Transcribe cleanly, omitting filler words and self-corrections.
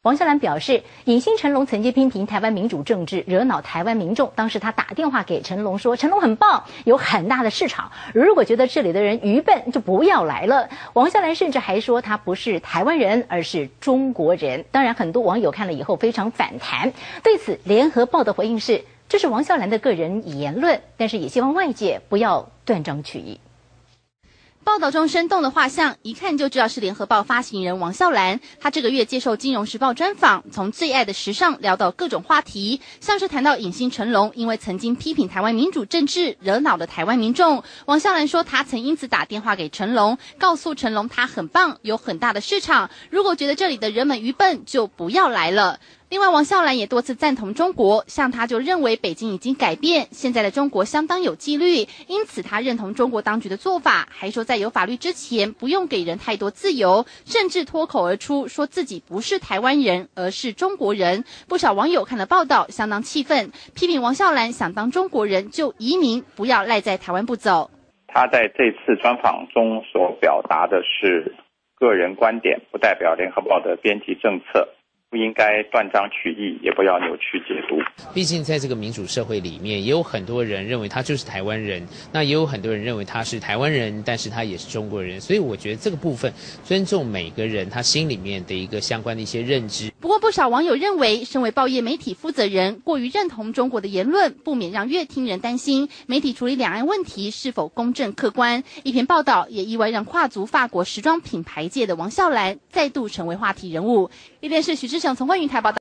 王孝兰表示，影星成龙曾经批评台湾民主政治，惹恼台湾民众。当时他打电话给成龙说，成龙很棒，有很大的市场。如果觉得这里的人愚笨，就不要来了。王孝兰甚至还说他不是台湾人，而是中国人。当然，很多网友看了以后非常反弹。对此，联合报的回应是，这是王孝兰的个人言论，但是也希望外界不要断章取义。 报道中生动的画像，一看就知道是联合报发行人王孝兰。他这个月接受金融时报专访，从最爱的时尚聊到各种话题，像是谈到影星成龙因为曾经批评台湾民主政治，惹恼了台湾民众。王孝兰说，他曾因此打电话给成龙，告诉成龙他很棒，有很大的市场，如果觉得这里的人们愚笨，就不要来了。另外，王孝兰也多次赞同中国，像他就认为北京已经改变，现在的中国相当有纪律，因此他认同中国当局的做法，还说在有法律之前不用给人太多自由，甚至脱口而出说自己不是台湾人，而是中国人。不少网友看了报道相当气愤，批评王孝兰想当中国人就移民，不要赖在台湾不走。 他在这次专访中所表达的是个人观点，不代表联合报的编辑政策，不应该断章取义，也不要扭曲解读。 毕竟在这个民主社会里面，也有很多人认为他就是台湾人，那也有很多人认为他是台湾人，但是他也是中国人。所以我觉得这个部分尊重每个人他心里面的一个相关的一些认知。 不过不少网友认为，身为报业媒体负责人，过于认同中国的言论，不免让乐听人担心媒体处理两岸问题是否公正客观。一篇报道也意外让跨足法国时装品牌界的王孝兰再度成为话题人物。一边是许志成从观云台报道。